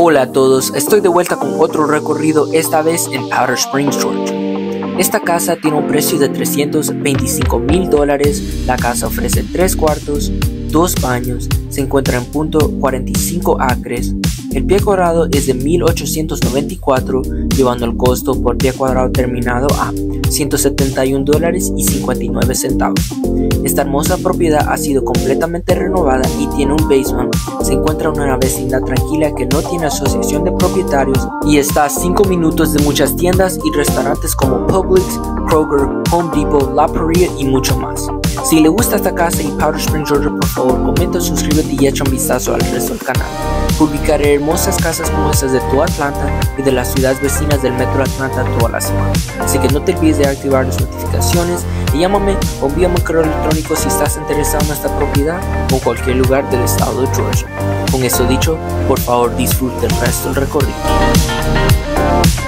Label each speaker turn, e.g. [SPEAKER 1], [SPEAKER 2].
[SPEAKER 1] Hola a todos, estoy de vuelta con otro recorrido, esta vez en Powder Springs, Georgia. Esta casa tiene un precio de $325,000. La casa ofrece 3 cuartos, 2 baños, se encuentra en punto 45 acres. El pie cuadrado es de $1,894, llevando el costo por pie cuadrado terminado a $171.59. Esta hermosa propiedad ha sido completamente renovada y tiene un basement. Se encuentra en una vecindad tranquila que no tiene asociación de propietarios y está a 5 minutos de muchas tiendas y restaurantes como Publix, Kroger, Home Depot, La Paria y mucho más. Si le gusta esta casa y Powder Springs, Georgia, por favor comenta, suscríbete y echa un vistazo al resto del canal. Publicaré hermosas casas como estas de toda Atlanta y de las ciudades vecinas del Metro Atlanta toda la semana. Así que no te olvides de activar las notificaciones y llámame o envíame un correo electrónico si estás interesado en esta propiedad o en cualquier lugar del estado de Georgia. Con eso dicho, por favor disfrute el resto del recorrido.